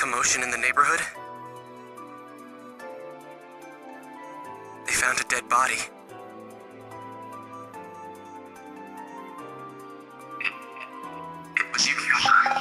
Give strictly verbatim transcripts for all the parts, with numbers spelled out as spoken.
commotion in the neighborhood? They found a dead body. It, it was you, Kyoshi.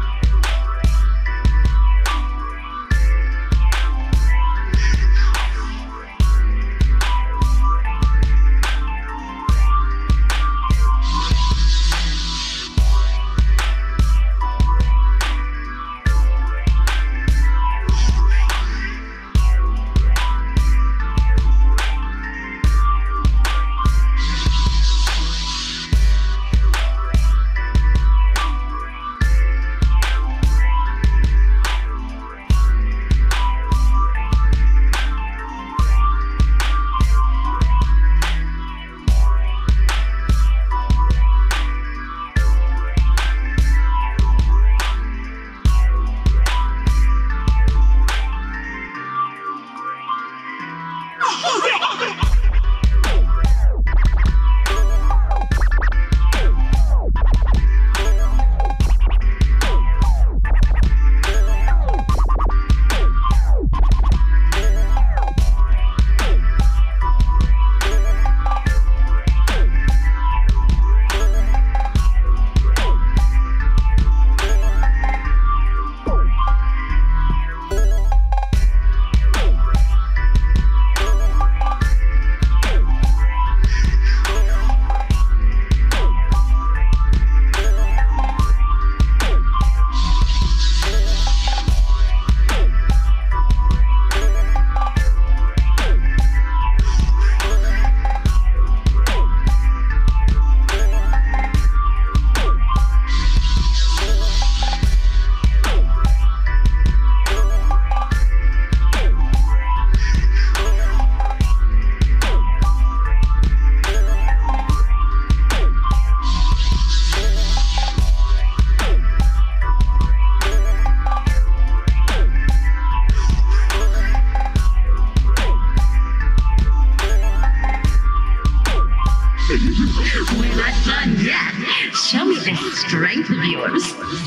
We're not done yet. Show me this strength of yours.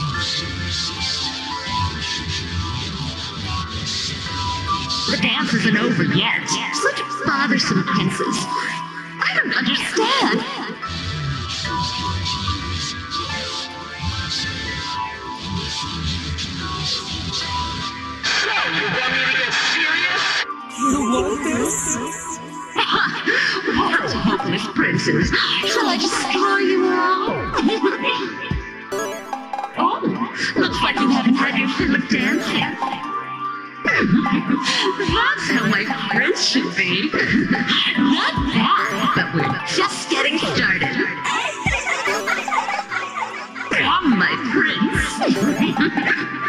The dance isn't over yet. Such bothersome princes. I don't understand. So, you want me to get serious? You want this? What hopeless princes. Shall I destroy you all? Oh, looks like you haven't had your fill of dancing. That's how my prince should be. Not bad, but we're just getting started. Come, my prince.